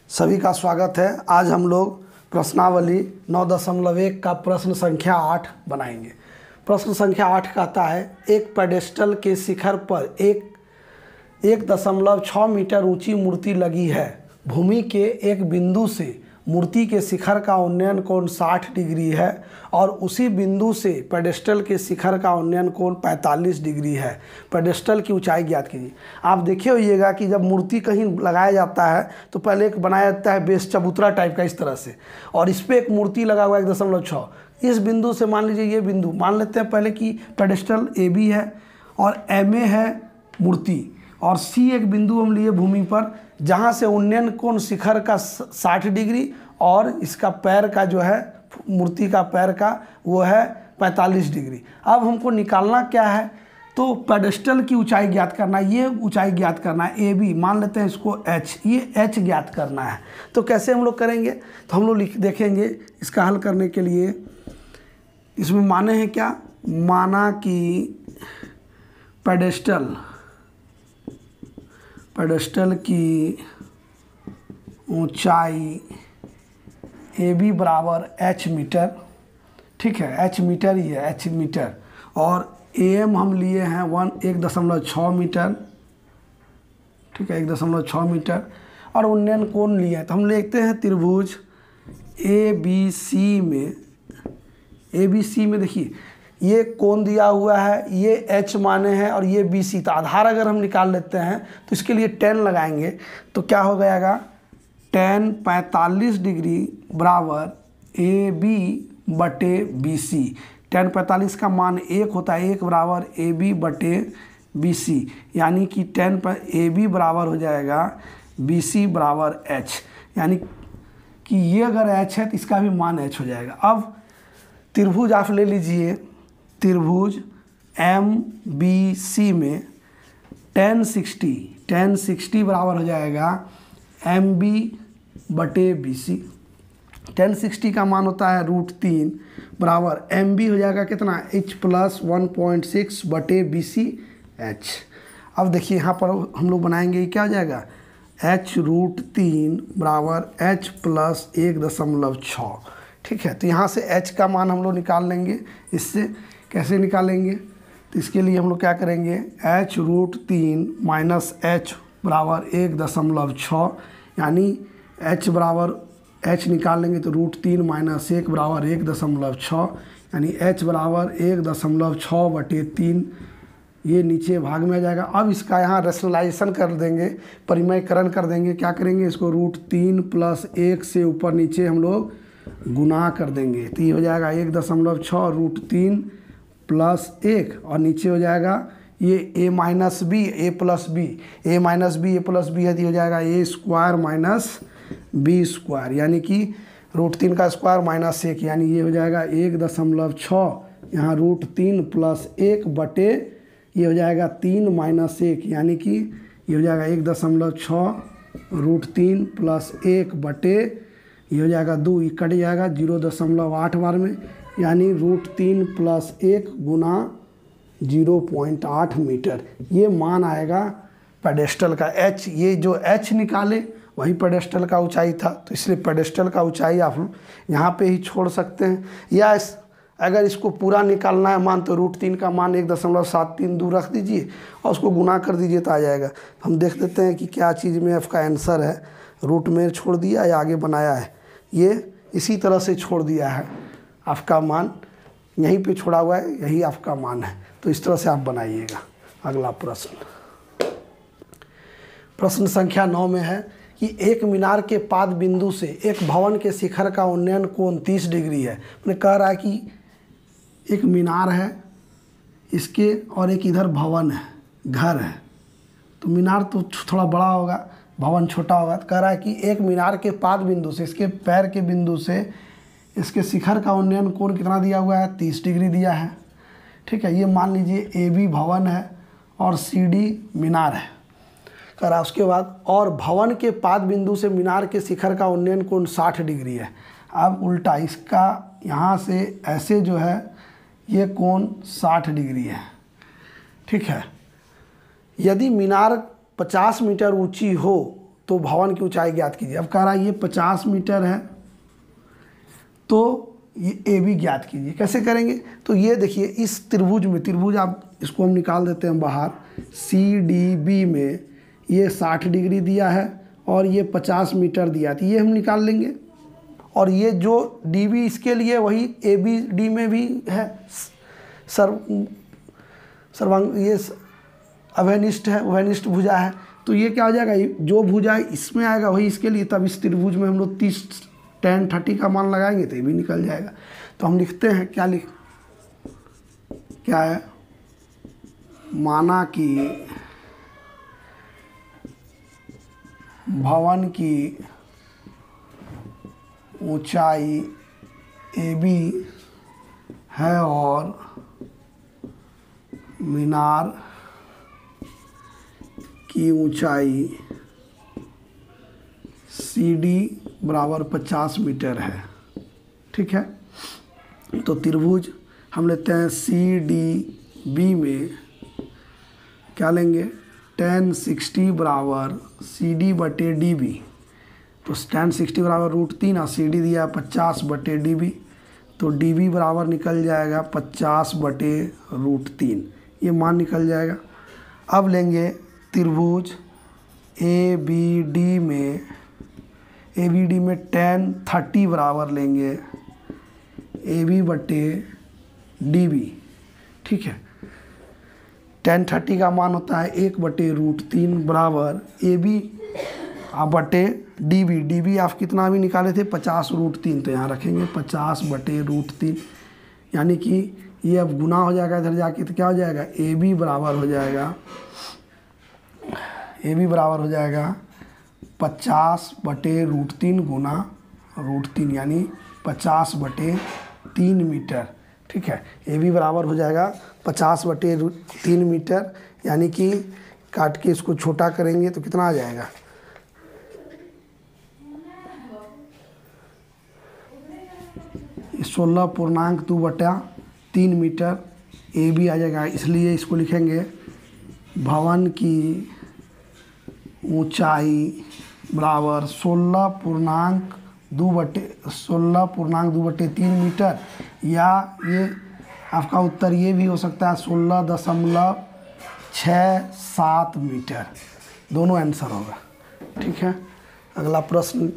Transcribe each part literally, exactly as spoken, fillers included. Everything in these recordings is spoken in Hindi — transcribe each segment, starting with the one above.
सभी का स्वागत है। आज हम लोग प्रश्नावली नौ दशमलव एक का प्रश्न संख्या आठ बनाएंगे। प्रश्न संख्या आठ कहता है, एक पेडेस्टल के शिखर पर एक एक दशमलव छः मीटर ऊंची मूर्ति लगी है। भूमि के एक बिंदु से मूर्ति के शिखर का उन्नयन कोण साठ डिग्री है और उसी बिंदु से पेडेस्टल के शिखर का उन्नयन कोण पैंतालीस डिग्री है। पेडेस्टल की ऊंचाई ज्ञात कीजिए। आप देखे होइएगा कि जब मूर्ति कहीं लगाया जाता है तो पहले एक बनाया जाता है बेस चबूतरा टाइप का इस तरह से, और इस पर एक मूर्ति लगा हुआ है एक दशमलव छः। इस बिंदु से मान लीजिए ये बिंदु मान लेते हैं पहले कि पेडेस्टल ए बी है और एम ए है मूर्ति, और सी एक बिंदु हम लिए भूमि पर जहाँ से उन्नयन कोण शिखर का साठ डिग्री और इसका पैर का जो है मूर्ति का पैर का वो है पैंतालीस डिग्री। अब हमको निकालना क्या है, तो पेडेस्टल की ऊंचाई ज्ञात करना है। ये ऊंचाई ज्ञात करना है ए बी, मान लेते हैं इसको एच, ये एच ज्ञात करना है। तो कैसे हम लोग करेंगे, तो हम लोग लिख देखेंगे इसका हल करने के लिए। इसमें माने हैं क्या, माना कि पेडेस्टल पेडेस्टल की ऊंचाई ए बी बराबर एच मीटर, ठीक है, एच मीटर ही है, एच मीटर, और ए एम हम लिए हैं वन एक दशमलव छः मीटर, ठीक है, एक दशमलव छः मीटर, और उन्नयन कोण लिए हैं। तो हम लेते हैं त्रिभुज ए बी सी में, ए बी सी में देखिए ये कोण दिया हुआ है, ये एच माने हैं और ये बी सी। तो आधार अगर हम निकाल लेते हैं तो इसके लिए टेन लगाएंगे तो क्या हो जाएगा, टेन पैंतालीस डिग्री बराबर ए बी बटे बी सी। टेन पैंतालीस का मान एक होता है, एक बराबर ए बी बटे बी सी, यानी कि टेन पर ए बी बराबर हो जाएगा बी सी बराबर एच, यानी कि ये अगर एच है तो इसका भी मान एच हो जाएगा। अब त्रिभुज आप ले लीजिए, त्रिभुज एम बी सी में टेन सिक्सटी टेन सिक्सटी बराबर हो जाएगा एम बी बटे बी सी। टेन सिक्सटी का मान होता है रूट तीन बराबर एम बी हो जाएगा कितना, H plus one point six बटे बी सी एच। अब देखिए यहाँ पर हम लोग बनाएंगे, क्या हो जाएगा, एच रूट तीन बराबर एच प्लस एक दशमलव छः, ठीक है। तो यहाँ से एच का मान हम लोग निकाल लेंगे। इससे कैसे निकालेंगे, तो इसके लिए हम लोग क्या करेंगे, एच रूट तीन माइनस एच बराबर एक दशमलव छः, यानी एच बराबर एच निकाल लेंगे तो रूट तीन माइनस एक बराबर एक दशमलव छः, यानी एच बराबर एक दशमलव छः बटे तीन, ये नीचे भाग में आ जाएगा। अब इसका यहाँ रेशनलाइजेशन कर देंगे, परिमयकरण कर देंगे। क्या करेंगे, इसको रूट तीन प्लस एक से ऊपर नीचे हम लोग गुना कर देंगे, तो ये हो जाएगा एक दशमलव छः रूट तीन प्लस एक, और नीचे हो जाएगा ये A minus B, A plus B, A minus B, A plus B है तो हो जाएगा A square minus B square, यानी कि रूट तीन का स्क्वायर माइनस एक, यानी ये हो जाएगा एक दशमलव छः, यहाँ रूट तीन प्लस एक बटे ये हो जाएगा तीन माइनस एक, यानी कि ये हो जाएगा एक दशमलव छः रूट तीन प्लस एक बटे ये हो जाएगा दो, ये कट जाएगा जीरो दशमलव आठ बार में, यानी रूट तीन प्लस एक गुना जीरो पॉइंट आठ मीटर, ये मान आएगा पेडेस्टल का। एच, ये जो एच निकाले वही पेडेस्टल का ऊंचाई था, तो इसलिए पेडेस्टल का ऊंचाई आप यहाँ पे ही छोड़ सकते हैं, या इस, अगर इसको पूरा निकालना है मान तो रूट तीन का मान एक दशमलव सात तीन दूर रख दीजिए और उसको गुना कर दीजिए तो आ जाएगा। हम देख लेते हैं कि क्या चीज़ में एफ का आंसर है, रूट में छोड़ दिया या आगे बनाया है, ये इसी तरह से छोड़ दिया है, आपका मान यहीं पे छोड़ा हुआ है, यही आपका मान है, तो इस तरह से आप बनाइएगा। अगला प्रश्न, प्रश्न संख्या नौ में है कि एक मीनार के पाद बिंदु से एक भवन के शिखर का उन्नयन कोण तीस डिग्री है। मैंने कह रहा है कि एक मीनार है इसके और एक इधर भवन है, घर है, तो मीनार तो थोड़ा बड़ा होगा, भवन छोटा होगा। तो कह रहा है कि एक मीनार के पाद बिंदु से, इसके पैर के बिंदु से इसके शिखर का उन्नयन कोण कितना दिया हुआ है, तीस डिग्री दिया है, ठीक है। ये मान लीजिए ए बी भवन है और सी डी मीनार है, कह रहा है उसके बाद और भवन के पाद बिंदु से मीनार के शिखर का उन्नयन कोण साठ डिग्री है। अब उल्टा इसका यहाँ से ऐसे जो है ये कोण साठ डिग्री है, ठीक है। यदि मीनार पचास मीटर ऊंची हो तो भवन की ऊंचाई ज्ञात कीजिए। अब कह रहा है ये पचास मीटर है तो ये ए बी ज्ञात कीजिए। कैसे करेंगे? तो ये देखिए इस त्रिभुज में, त्रिभुज आप इसको हम निकाल देते हैं बाहर, सी डी बी में ये साठ डिग्री दिया है और ये पचास मीटर दिया, तो ये हम निकाल लेंगे। और ये जो डी बी इसके लिए वही ए बी डी में भी है, सर्व सर्वांग ये अभयनिष्ठ है, उभयनिष्ठ भुजा है। तो ये क्या हो जाएगा, जो भुजा इसमें आएगा वही इसके लिए, तब इस त्रिभुज में हम लोग तीस टेन थर्टी का मान लगाएंगे तो ये भी निकल जाएगा। तो हम लिखते हैं, क्या लिख क्या है, माना कि भवन की ऊंचाई ए बी है और मीनार की ऊंचाई सी डी बराबर पचास मीटर है। ठीक है, तो त्रिभुज हम लेते हैं सी डी बी में क्या लेंगे, टेन सिक्सटी बराबर सी डी बटे डी बी। तो टेन सिक्सटी बराबर रूट तीन और सी डी दिया पचास बटे डी बी, तो डी बी बराबर निकल जाएगा पचास बटे रूट तीन, ये मान निकल जाएगा। अब लेंगे त्रिभुज ए बी डी में, ए बी डी में टेन थर्टी बराबर लेंगे ए बी बटे डी बी। ठीक है, टेन थर्टी का मान होता है एक बटे रूट तीन बराबर ए बी बटे डी बी। डी बी आप कितना भी निकाले थे, पचास रूट तीन, तो यहाँ रखेंगे पचास बटे रूट तीन, यानी कि ये अब गुना हो जाएगा इधर जाके, तो क्या हो जाएगा, ए बी बराबर हो जाएगा, ए बी बराबर हो जाएगा पचास बटे रूट तीन गुना रूट तीन, यानी पचास बटे तीन मीटर। ठीक है, ए बी बराबर हो जाएगा पचास बटे तीन मीटर, यानी कि काट के इसको छोटा करेंगे तो कितना आ जाएगा, सोलह पूर्णांक दो बटा तीन मीटर ए बी आ जाएगा। इसलिए इसको लिखेंगे भवन की ऊंचाई बराबर सोलह पूर्णांक दो बटे सोलह पूर्णांक दो बटे तीन मीटर, या ये आपका उत्तर ये भी हो सकता है सोलह दशमलव छः सात मीटर, दोनों आंसर होगा। ठीक है, अगला प्रश्न,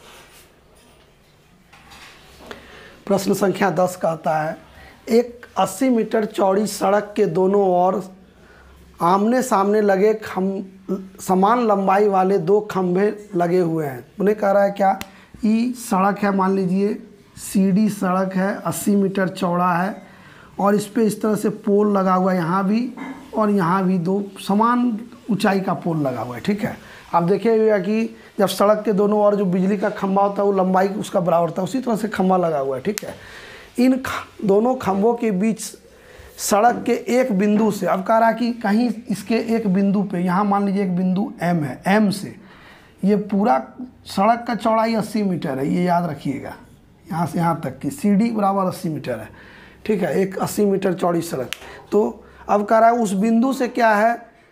प्रश्न संख्या दस कहता है, एक अस्सी मीटर चौड़ी सड़क के दोनों ओर आमने सामने लगे खम समान लंबाई वाले दो खंभे लगे हुए हैं। उन्हें कह रहा है क्या, ई सड़क है, मान लीजिए सीडी सड़क है, अस्सी मीटर चौड़ा है और इस पे इस तरह से पोल लगा हुआ है, यहाँ भी और यहाँ भी दो समान ऊंचाई का पोल लगा हुआ है। ठीक है, आप देखिएगा कि जब सड़क के दोनों ओर जो बिजली का खंभा होता है वो लंबाई उसका बराबर होता है, उसी तरह से खंभा लगा हुआ है। ठीक है, इन दोनों खंभों के बीच सड़क के एक बिंदु से, अब कह रहा है कि कहीं इसके एक बिंदु पे, यहाँ मान लीजिए एक बिंदु एम है, एम से ये पूरा सड़क का चौड़ाई अस्सी मीटर है, ये याद रखिएगा, यहाँ से यहाँ तक की सी डी बराबर अस्सी मीटर है। ठीक है, एक अस्सी मीटर चौड़ी सड़क। तो अब कह रहा है उस बिंदु से क्या है,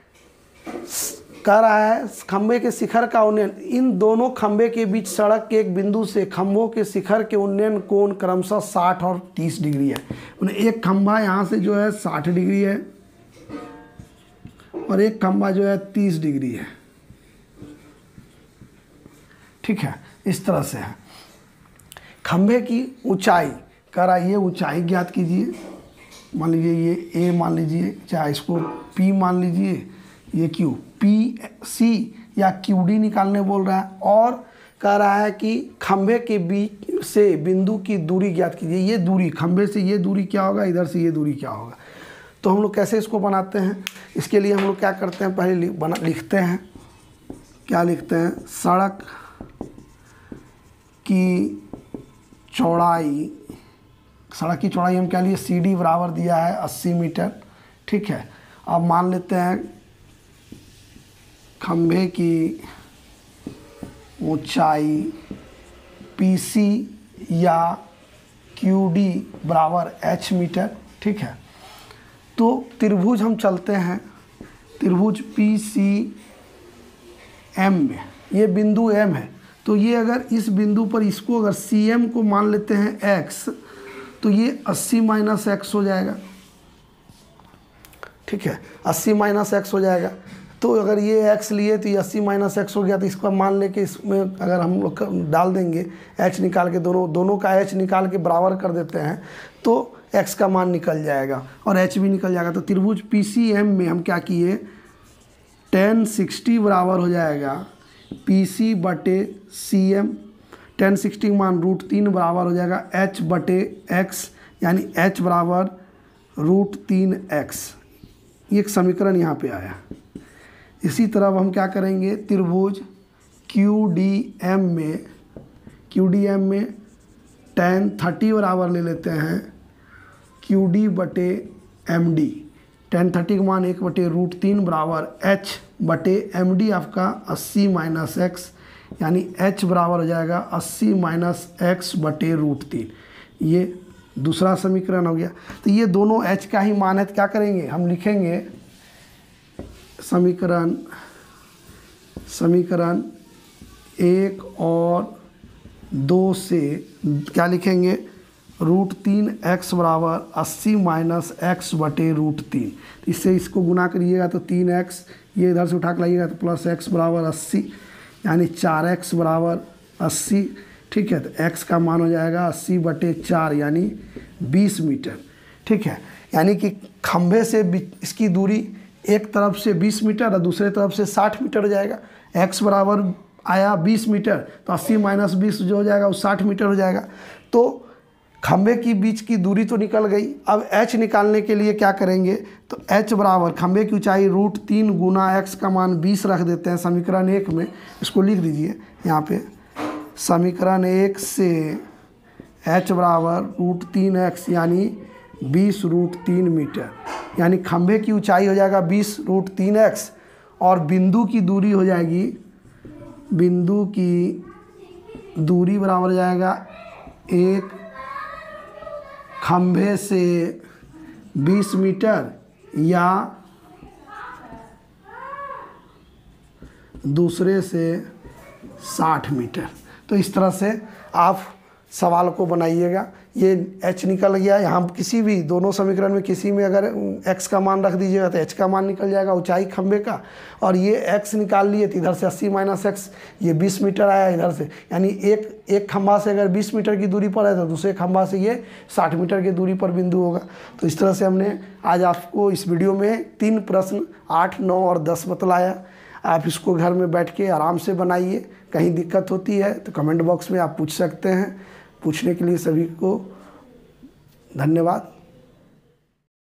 कह रहा है खंभे के शिखर का उन्नयन, इन दोनों खंभे के बीच सड़क के एक बिंदु से खंभों के शिखर के उन्नयन कोण क्रमशः साठ और तीस डिग्री है। उन्हें एक खंभा यहाँ से जो है साठ डिग्री है और एक खंभा जो है तीस डिग्री है। ठीक है, इस तरह से है। खंभे की ऊंचाई, कह रहा है ये ऊंचाई ज्ञात कीजिए, मान लीजिए ये ए मान लीजिए, चाहे इसको पी मान लीजिए, ये क्यू, पी सी या क्यू डी निकालने बोल रहा है, और कह रहा है कि खंभे के बीच से बिंदु की दूरी ज्ञात कीजिए। ये दूरी, खंभे से ये दूरी क्या होगा, इधर से ये दूरी क्या होगा। तो हम लोग कैसे इसको बनाते हैं, इसके लिए हम लोग क्या करते हैं, पहले बना लिखते हैं, क्या लिखते हैं, सड़क की चौड़ाई, सड़क की चौड़ाई हम क्या लिए, सी डी बराबर दिया है अस्सी मीटर। ठीक है, अब मान लेते हैं खंभे की ऊंचाई पी सी या क्यू डी बराबर एच मीटर। ठीक है, तो त्रिभुज हम चलते हैं, त्रिभुज पी सी एम में, ये बिंदु एम है, तो ये अगर इस बिंदु पर इसको अगर सी एम को मान लेते हैं एक्स, तो ये अस्सी माइनस एक्स हो जाएगा। ठीक है, अस्सी माइनस एक्स हो जाएगा। तो अगर ये एक्स लिए तो ये अस्सी माइनस एक्स हो गया, तो इसका मान लेके इसमें अगर हम लोग डाल देंगे एच निकाल के, दोनों दोनों का एच निकाल के बराबर कर देते हैं, तो एक्स का मान निकल जाएगा और एच भी निकल जाएगा। तो त्रिभुज पी सी एम में हम क्या किए, टेन सिक्सटी बराबर हो जाएगा पी सी बटे सी एम, टेन सिक्सटी मान रूट तीन बराबर हो जाएगा एच बटे एक्स, यानी एच बराबर रूट तीन एक्स। ये एक समीकरण यहाँ पे आया। इसी तरह हम क्या करेंगे, त्रिभुज क्यू डी एम में, क्यू डी एम में टेन थर्टी बराबर ले लेते हैं क्यू डी बटे एम डी, टेन थर्टी का मान एक बटे रूट तीन बराबर एच बटे एम डी आपका अस्सी माइनस एक्स, यानी एच बराबर हो जाएगा अस्सी माइनस एक्स बटे रूट तीन। ये दूसरा समीकरण हो गया। तो ये दोनों एच का ही मान है, तो क्या करेंगे, हम लिखेंगे समीकरण समीकरण एक और दो से क्या लिखेंगे, रूट तीन एक्स बराबर अस्सी माइनस एक्स बटे रूट तीन। इससे इसको गुना करिएगा तो तीन एक्स, ये इधर से उठा कर लाइएगा तो प्लस एक्स बराबर अस्सी, यानी चार एक्स बराबर अस्सी। ठीक है, तो एक्स का मान हो जाएगा अस्सी बटे चार, यानी बीस मीटर। ठीक है, यानी कि खंभे से इसकी दूरी एक तरफ से बीस मीटर और दूसरे तरफ से साठ मीटर हो जाएगा। एक्स बराबर आया बीस मीटर, तो अस्सी माइनस बीस जो हो जाएगा वो साठ मीटर हो जाएगा। तो खंभे की बीच की दूरी तो निकल गई। अब एच निकालने के लिए क्या करेंगे, तो एच बराबर खंभे की ऊंचाई रूट तीन गुना एक्स का मान बीस रख देते हैं समीकरण एक में। इसको लिख दीजिए यहाँ पे, समीकरण एक से एच बराबर रूट तीन एक्स यानी बीस रूट तीन मीटर, यानी खंभे की ऊंचाई हो जाएगा बीस रूट तीन एक्स और बिंदु की दूरी हो जाएगी, बिंदु की दूरी बराबर हो जाएगा एक खंभे से बीस मीटर या दूसरे से साठ मीटर। तो इस तरह से आप सवाल को बनाइएगा। ये h निकल गया, यहाँ किसी भी दोनों समीकरण में किसी में अगर x का मान रख दीजिएगा तो h का मान निकल जाएगा, ऊंचाई खंभे का, और ये x निकाल लिए तो इधर से अस्सी माइनस एक्स, ये बीस मीटर आया इधर से, यानी एक एक खंभा से अगर बीस मीटर की दूरी पर है तो दूसरे खंभा से ये साठ मीटर की दूरी पर बिंदु होगा। तो इस तरह से हमने आज आपको इस वीडियो में तीन प्रश्न आठ नौ और दस बतलाया। आप इसको घर में बैठ के आराम से बनाइए। कहीं दिक्कत होती है तो कमेंट बॉक्स में आप पूछ सकते हैं। पूछने के लिए सभी को धन्यवाद।